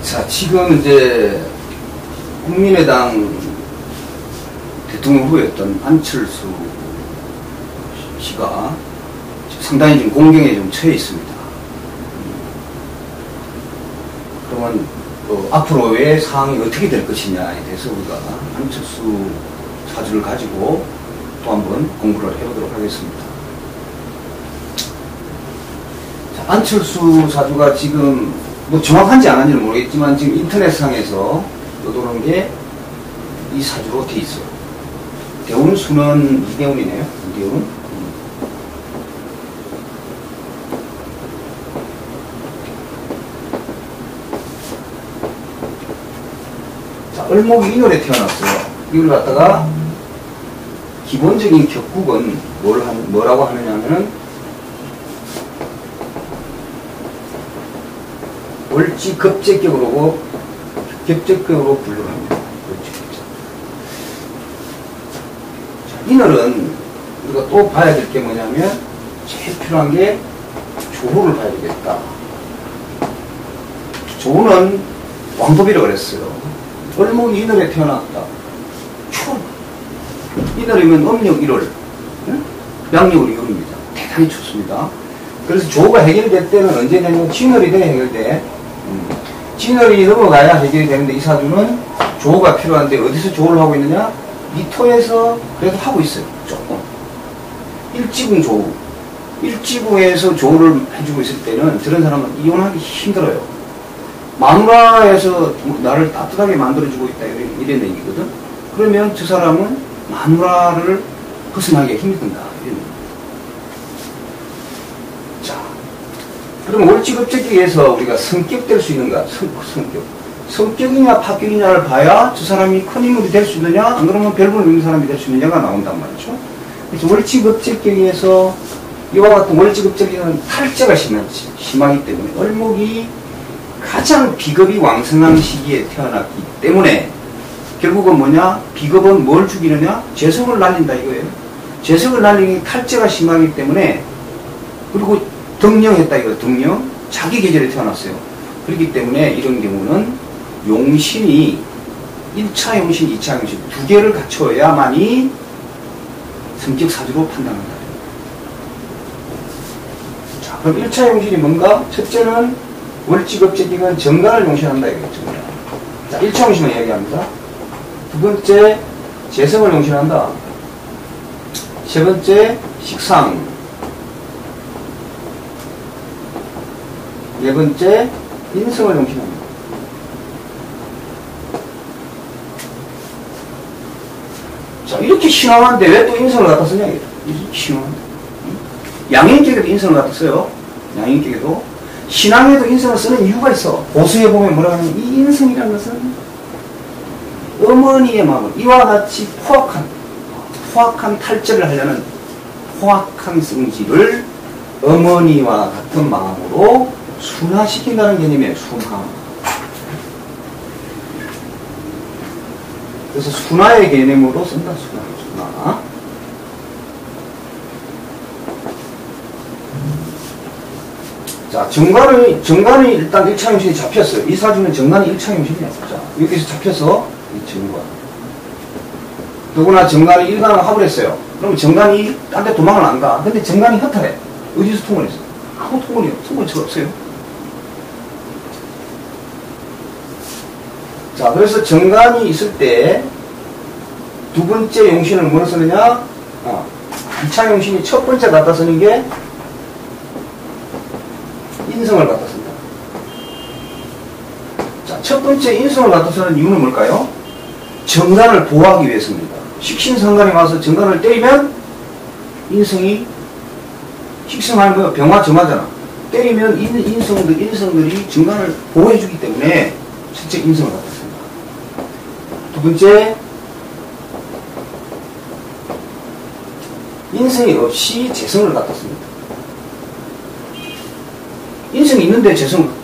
자, 지금 이제 국민의당 대통령 후보였던 안철수 씨가 상당히 지금 공경에 좀 처해 있습니다. 그러면 앞으로의 상황이 어떻게 될 것이냐에 대해서 우리가 안철수 사주를 가지고 또 한번 공부를 해보도록 하겠습니다. 자, 안철수 사주가 지금 뭐 정확한지 안 한지는 모르겠지만 지금 인터넷상에서 떠도는 게 이 사주로 돼 있어요. 대운 수는 이대운이네요. 이대운. 자, 을목이 인월에 태어났어요. 이걸 갖다가 기본적인 격국은 뭐라고 하느냐면은 월지급제격으로 격제격으로 분류를 합니다. 인월은 우리가 또 봐야 될 게 뭐냐면 제일 필요한 게 조호를 봐야 되겠다. 조호는 왕법이라고 그랬어요. 을목이 인월에 태어났다. 추. 인월이면 음력 1월, 양력으로 2월입니다. 대단히 춥습니다. 그래서 조호가 해결될 때는 언제 되냐면 진월이 돼야 해결돼. 진월이 넘어가야 해결이 되는데 이 사주는 조호가 필요한데 어디서 조호를 하고 있느냐? 미토에서 그래도 하고 있어요. 조금. 일지궁 조호. 일지궁에서 조호를 해주고 있을 때는 저런 사람은 이혼하기 힘들어요. 마누라에서 나를 따뜻하게 만들어주고 있다 이런 얘기거든. 그러면 저 사람은 마누라를 벗어나기가 힘든다 이런 얘기. 자, 그럼 월지급제기에서 우리가 성격될 수 있는가? 성격이냐 파격이냐를 봐야 저 사람이 큰 인물이 될 수 있느냐, 안 그러면 별본을 있는 사람이 될 수 있느냐가 나온단 말이죠. 그래서 월지급제격에서 이와 같은 월지급제격은 탈재가 심하기 때문에 을목이 가장 비겁이 왕성한 시기에 태어났기 때문에 결국은 뭐냐? 비겁은 뭘 죽이느냐? 재성을 날린다 이거예요. 재성을 날리는 탈재가 심하기 때문에, 그리고 등령했다 이거예요. 등령. 자기 계절에 태어났어요. 그렇기 때문에 이런 경우는 용신이 1차 용신, 2차 용신 두 개를 갖춰야만이 성격 사주로 판단한다. 자, 그럼 1차 용신이 뭔가? 첫째는 월지급제기는 정관을 용신한다 이거죠. 자, 1차 용신을 이야기합니다. 두 번째, 재성을 용신한다. 세 번째, 식상. 네 번째, 인성을 용신합니다. 자, 이렇게 신앙한데 왜 또 인성을 갖다 쓰냐? 이렇게 신앙한데. 양인격에도 인성을 갖다 써요. 양인격에도. 신앙에도 인성을 쓰는 이유가 있어. 보수에 보면 뭐라고 하냐면, 이 인성이라는 것은 어머니의 마음을 이와 같이 포악한 탈제를 하려는 포악한 성질을 어머니와 같은 마음으로 순화시킨다는 개념이에요. 순화. 그래서 순화의 개념으로 쓴다. 순화. 자, 정관이 일단 1차 용신이 잡혔어요. 이 사주는 정관이 1차 용신이야. 자, 여기서 잡혀서 이 정관. 누구나 정관이 일간을 합을 했어요. 그럼 정관이 딴 데 도망을 안 가. 근데 정관이 허탈해. 어디서 통을 했어? 아무 통을 없어요. 자, 그래서 정관이 있을 때 두 번째 용신을 뭐로 쓰느냐? 2차 용신이 첫 번째 갖다 쓰는 게 인성을 갖다 쓴다. 자, 첫 번째 인성을 갖다 쓰는 이유는 뭘까요? 정관을 보호하기 위해서입니다. 식신상관이 와서 정관을 때리면 인성이, 식성하는 거 병화정화잖아. 때리면 인성들이 정관을 보호해주기 때문에 첫째 인성을 갖다 쓴다. 두 번째, 인성이 없이 재성을 갖다 씁니다. 인성이 있는데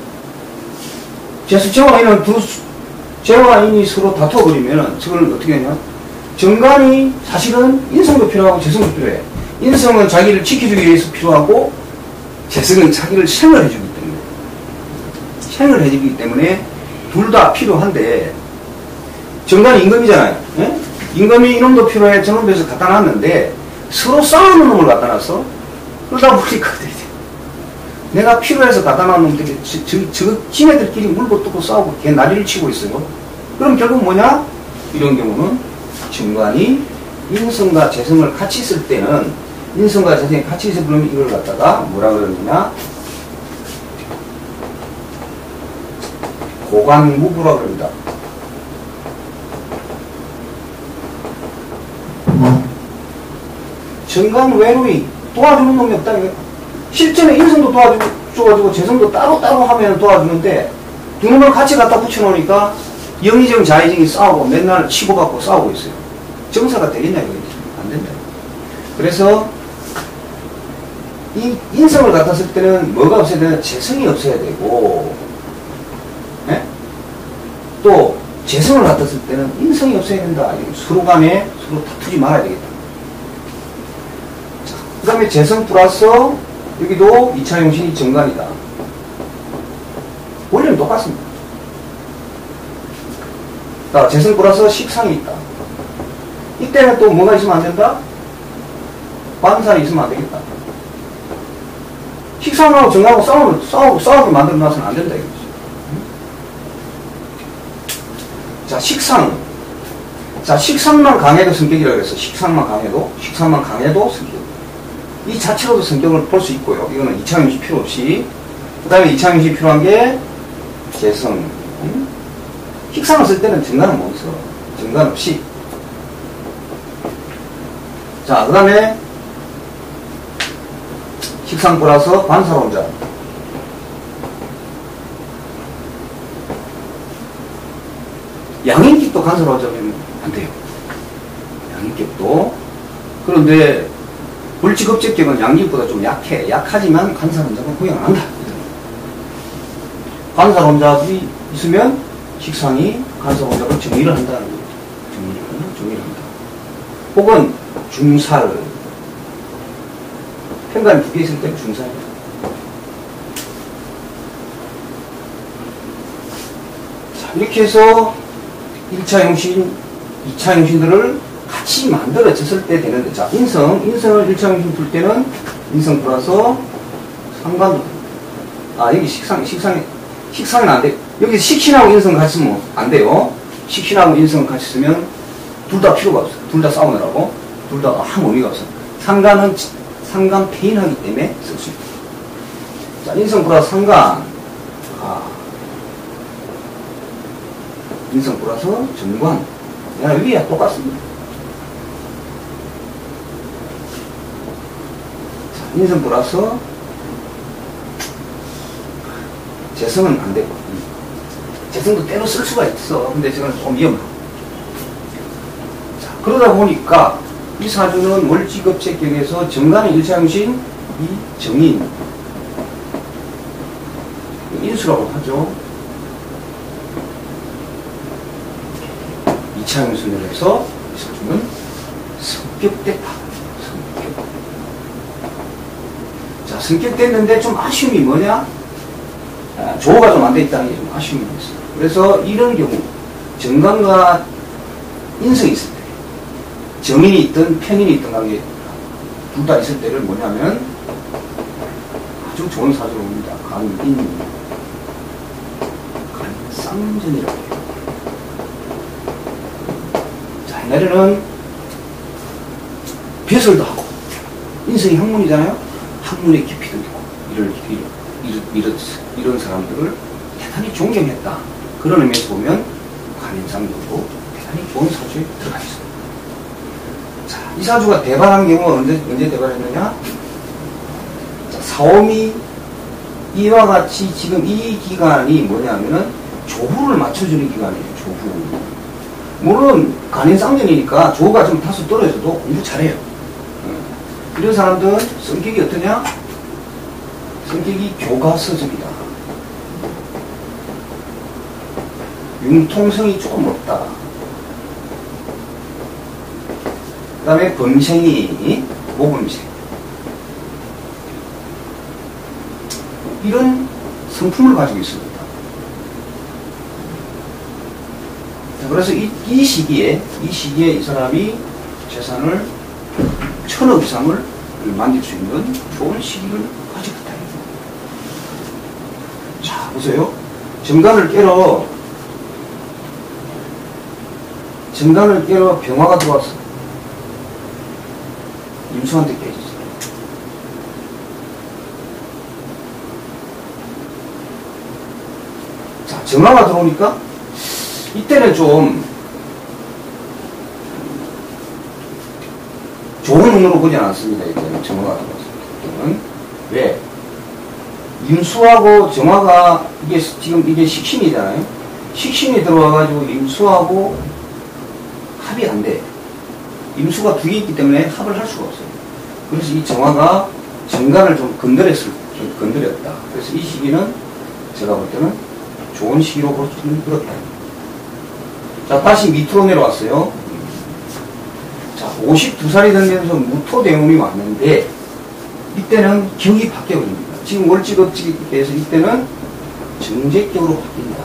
재와 인이 서로 다투어버리면 저걸 어떻게 하냐? 정관이 사실은 인성도 필요하고 재성도 필요해. 인성은 자기를 지켜주기 위해서 필요하고 재성은 자기를 생을 해주기 때문에 둘 다 필요한데, 정관이 임금이잖아요. 예? 임금이 이놈도 필요해, 저놈도 해서 갖다 놨는데, 서로 싸우는 놈을 갖다 놨어. 그러다 보니까, 내가 필요해서 갖다 놨는 놈들이, 지네들끼리 물고 뜯고 싸우고, 걔 난리를 치고 있어요. 그럼 결국 뭐냐? 이런 경우는 정관이 인성과 재성을 같이 쓸 때는, 인성과 재성이 같이 있어 그러면 이걸 갖다가 뭐라 그러느냐? 고관무부라 그럽니다. 정관 외로이 도와주는 놈이 없다. 실전에 인성도 도와주고 재성도 따로따로 하면 도와주는데 두 놈을 같이 갖다 붙여놓으니까 영의정 자의정이 싸우고 맨날 치고받고 싸우고 있어요. 정사가 되겠냐 이거지. 안 된다. 그래서 이 인성을 갖다 쓸 때는 뭐가 없어야 되나? 재성이 없어야 되고, 네? 또 재성을 갖다 쓸 때는 인성이 없어야 된다. 서로 간에 서로 다투지 말아야 되겠다. 그 다음에 재성 플러스 여기도 2차 용신이 정관이다. 원리는 똑같습니다. 자, 재성 플러스 식상이 있다. 이때는 또 뭐가 있으면 안 된다? 관살이 있으면 안 되겠다. 식상하고 정하고 싸우게 만들어 놔서는 안 된다 이거지. 자, 식상. 자, 식상만 강해도 성격이라고 그랬어. 식상만 강해도 성격. 이 자체로도 성격을 볼 수 있고요. 이거는 2차 용신 필요 없이. 그 다음에 2차 용신이 필요한 게 재성. 식상을 쓸 때는 정관은 못 써. 정관 없이. 자, 그 다음에 식상 플러스 관사론자. 양인격도 관사론자면 안 돼요. 양인격도. 그런데 불직업적격은 양인격보다 좀 약해. 약하지만 관사론자는 구형을 한다. 관사론자들이 있으면 식상이 관사론자로 정의를 한다는 거죠. 정의를 한다. 혹은 중살. 편관이 두 개 있을 때는 중살이에요. 자, 이렇게 해서 1차 용신, 2차 용신들을 같이 만들어졌을 때 되는데, 자, 인성을 1차 용신 풀 때는 인성 플러스 상관도. 아, 여기 식상은 안 돼. 여기 식신하고 인성 같이 쓰면 안 돼요. 식신하고 인성 같이 쓰면 둘 다 필요가 없어. 둘 다 싸우느라고. 둘 다 아무 의미가 없어. 상관 폐인하기 때문에 쓸 수 있다. 자, 인성 플러스 상관. 인성 플러스 정관. 여기야 똑같습니다. 자, 인성 플러스 재성은 안 되고. 재성도 때로 쓸 수가 있어. 근데 저건 좀 위험하고. 자, 그러다 보니까 이 사주는 월지급제격에서 정관의 1차 용신, 이 정인, 인수라고 하죠. 2차 용신을 해서 이 사주는 성격됐다. 성격. 자, 성격됐는데 좀 아쉬움이 뭐냐? 조호가 좀 안 돼 있다는 게 좀 아쉬움이 있어요. 그래서 이런 경우, 정관과 인성이 있을 때, 정인이 있든 편인이 있든 간에 둘 다 있을 때를 뭐냐면 아주 좋은 사주로 봅니다. 간쌍전이라고 해요. 자, 옛날에는 배설도 하고 인성이 학문이잖아요. 학문의 깊이도 있고 이런 사람들을 대단히 존경했다. 그런 의미에서 보면 관인상도도 대단히 좋은 사주에 들어가 있습니다. 자, 이 사주가 대발한 경우가 언제 대발했느냐? 자, 사오미 이와 같이 지금 이 기간이 뭐냐면은 조후를 맞춰주는 기간이에요. 조후. 물론 간인상년이니까 조후가 좀 다소 떨어져도 공부 잘해요. 이런 사람들은 성격이 어떠냐? 성격이 교과서적이다. 융통성이 조금 없다. 그 다음에 범생이 모범생. 이런 성품을 가지고 있습니다. 그래서 이 시기에 이 사람이 재산을 1,000억 이상을 만들 수 있는 좋은 시기를 가지고 있다. 자, 보세요. 정관을 깨러 병화가 들어왔어. 임수한테 깨졌어. 자, 정화가 들어오니까 이때는 좀 좋은 운으로 보지 않았습니다. 이때는 정화가 들어왔습니다. 왜? 임수하고 정화가 지금 이게 식신이잖아요. 식신이 들어와가지고 임수하고 합이 안 돼. 임수가 두 개 있기 때문에 합을 할 수가 없어요. 그래서 이 정화가 정관을 좀 건드렸다. 그래서 이 시기는 제가 볼 때는 좋은 시기로 볼 수 있는 그렇다. 자, 다시 밑으로 내려왔어요. 자, 52살이 되면서 무토대운이 왔는데 이때는 격이 바뀌어버립니다. 지금 월지급지기에서 이때는 정제격으로 바뀝니다.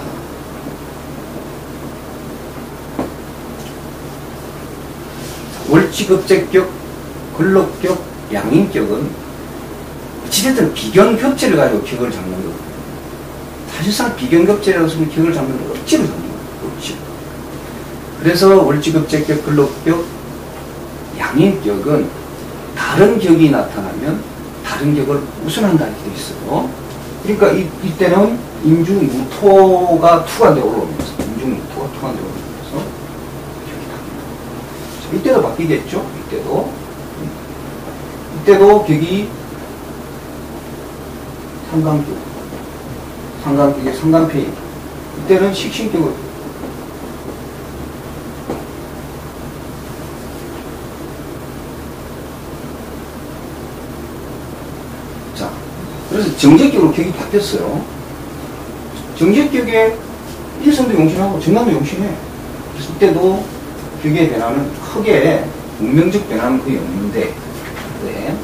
월지급제격, 근록격, 양인격은 어찌됐든 비견겹제를 가지고 격을 잡는 거거든요. 사실상 비견겹제라고 쓰면 격을 잡는 걸 억지로 잡는 거예요. 억지로. 그래서 월지급제격, 근록격, 양인격은 다른 격이 나타나면 다른 격을 우선한다 이렇게 되어 있어요. 그러니까 이때는 임중무토가 투관되어 올라오면서 임중무토가 투관되어 올라오면서 격이 나옵니다. 이때도 바뀌겠죠. 이때도 격이 상관격의 상관패인. 이때는 식신격을. 자, 그래서 정제격으로 격이 바뀌었어요. 정제격에 일선도 용신하고 정관도 용신해. 그래서 이때도 격의 변화는 크게 운명적 변화는 거의 없는데, 네.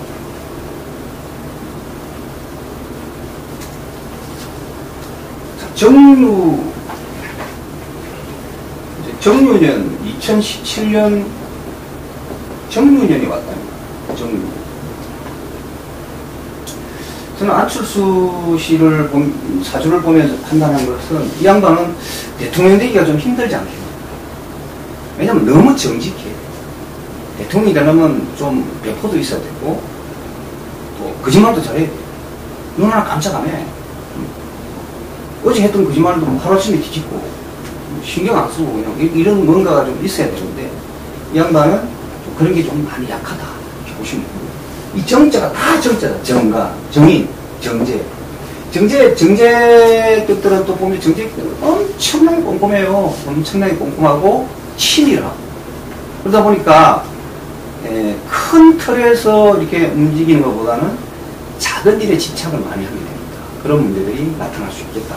정유년 2017년 정유년이 왔답니다. 정유. 저는 안철수 씨를 사주를 보면서 판단한 것은 이 양반은 대통령 되기가 좀 힘들지 않겠나. 왜냐면 너무 정직해. 대통령이 되려면 좀 배포도 있어야 되고 또 거짓말도 잘해야 돼. 눈 하나 깜짝하네. 어제 했던 거짓말도 하루아침에 뒤집고 신경 안 쓰고 그냥 이런 뭔가가 좀 있어야 되는데 이 양반은 좀 그런 게 좀 많이 약하다 이렇게 보시면 됩니다. 이 정자가 다 정자다. 정가, 정인, 정제. 정제격들은 또 보면 정제격들은 엄청나게 꼼꼼해요. 엄청나게 꼼꼼하고 치밀하. 그러다 보니까 큰 틀에서 이렇게 움직이는 것보다는 작은 일에 집착을 많이 하게 됩니다. 그런 문제들이 나타날 수 있겠다.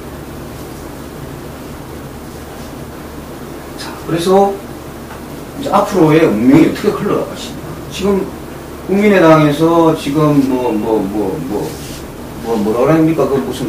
자, 그래서 이제 앞으로의 운명이 어떻게 흘러갈 것인가. 지금 국민의당에서 지금 뭐라 합니까? 그 무슨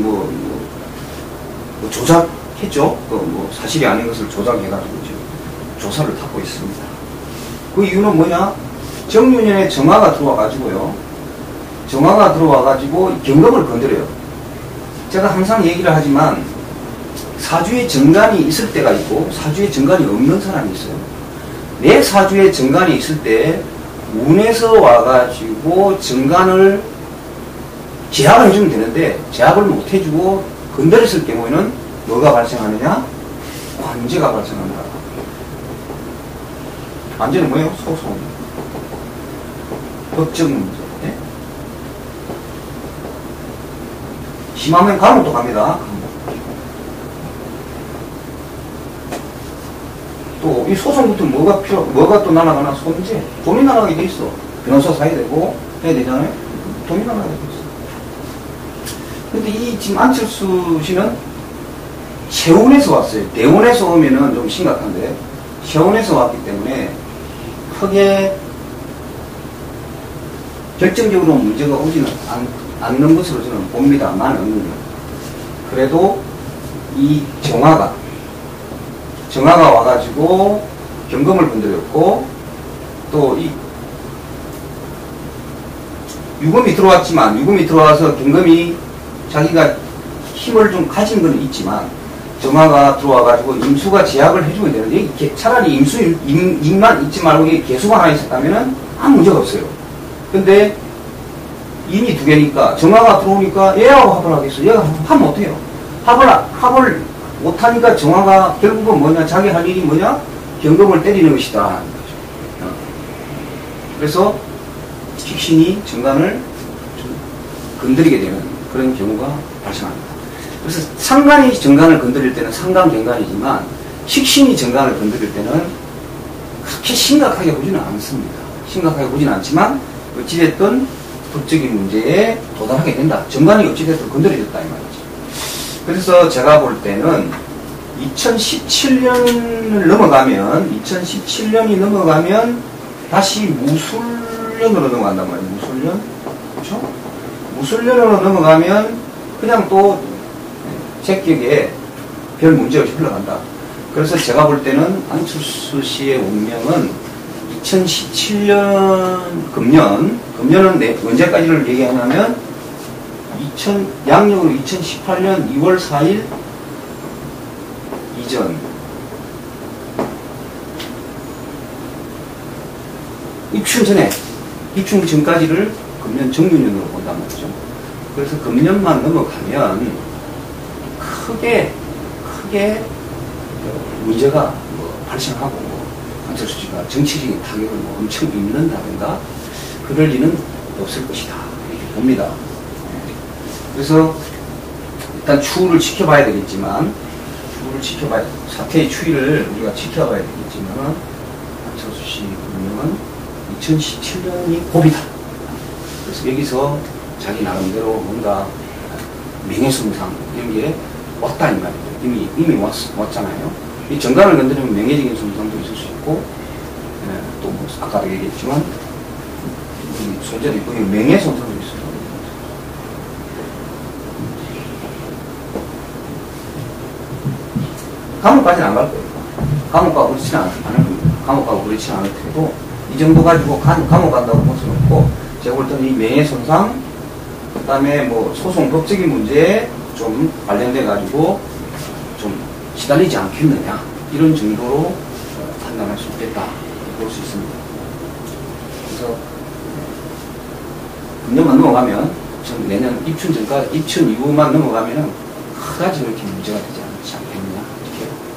조작했죠? 사실이 아닌 것을 조작해가지고 지금 조사를 받고 있습니다. 그 이유는 뭐냐? 정유년에 정화가 들어와가지고요. 정화가 들어와가지고 경금을 건드려요. 제가 항상 얘기를 하지만 사주에 정관이 있을 때가 있고 사주에 정관이 없는 사람이 있어요. 내 사주에 정관이 있을 때 운에서 와가지고 정관을 제압을 해주면 되는데 제압을 못 해주고 건드렸을 경우에는 뭐가 발생하느냐? 관제가 발생한다. 관제는 뭐예요? 소송. 법적 문제. 네? 심하면 감옥도 갑니다. 또 이 소송부터 뭐가 또 날아가나? 손재. 돈이 날아가게 돼 있어. 변호사 사야 되고 해야 되잖아요. 돈이 날아가게 돼 있어. 근데 이 지금 안철수 씨는 세운에서 왔어요. 대운에서 오면은 좀 심각한데 세운에서 왔기 때문에 크게 결정적으로 문제가 오지는 않는 것으로 저는 봅니다만 그래도 이 정화가 정화가 와가지고 경금을 건드렸고 또 이 유금이 들어왔지만 유금이 들어와서 경금이 자기가 힘을 좀 가진 건 있지만 정화가 들어와가지고 임수가 제약을 해주면 되는데 이게 차라리 임만 있지 말고 이게 개수가 하나 있었다면은 아무 문제가 없어요. 근데 임이 두 개니까 정화가 들어오니까 얘하고 합을 하겠어. 얘가 하면 어때요? 합을 못하니까 정화가 결국은 뭐냐? 자기 할 일이 뭐냐? 경금을 때리는 것이다. 그래서 식신이 정관을 좀 건드리게 되는 그런 경우가 발생합니다. 그래서 상관이 정관을 건드릴 때는 상관경관이지만 식신이 정관을 건드릴 때는 그렇게 심각하게 보지는 않습니다. 심각하게 보지는 않지만 어찌됐든 법적인 문제에 도달하게 된다. 정관이 어찌됐든 건드려졌다 이 말이죠. 그래서 제가 볼 때는 2017년을 넘어가면 2017년이 넘어가면 다시 무술년으로 넘어간단 말이에요. 무술년? 그렇죠? 무술년으로 넘어가면 그냥 또 제격에 별 문제 없이 흘러간다. 그래서 제가 볼 때는 안철수 씨의 운명은 2017년 금년은 언제까지를 얘기하냐면 양력으로 2018년 2월 4일 이전 입춘 전까지를 금년 정유년으로 본단 말이죠. 그래서 금년만 넘어가면 크게 문제가 발생하고 안철수 씨가 정치적인 타격을 엄청 입는다든가 그럴 리는 없을 것이다 이렇게 봅니다. 그래서 일단 추후를 지켜봐야 되겠지만 사태의 추이를 우리가 지켜봐야 되겠지만 안철수 씨 운명은 2017년이 고비다. 그래서 여기서 자기 나름대로 뭔가 명예훼손상 이런 게 왔다 이 말이에요. 이미 왔잖아요. 이 정관을 건드리면 명예적인 손상도 있을 수 있고 또 뭐 아까도 얘기했지만 손재도 있고 명예손상도 있어요. 감옥까지는 안 갈 거예요. 감옥가고 그렇지는 않을 겁니다. 감옥가고 그렇지는 않을 테고 이 정도 가지고 감옥 간다고 볼 수는 없고 제가 볼 때는 이 명예손상 그 다음에 뭐 소송 법적인 문제에 좀 관련돼 가지고 좀 시달리지 않겠느냐 이런 정도로 판단할 수 있겠다 볼 수 있습니다. 그래서 금년만 넘어가면 내년 입춘 이후만 넘어가면은 그다지 그렇게 문제가 되지 않지 않겠느냐 이렇게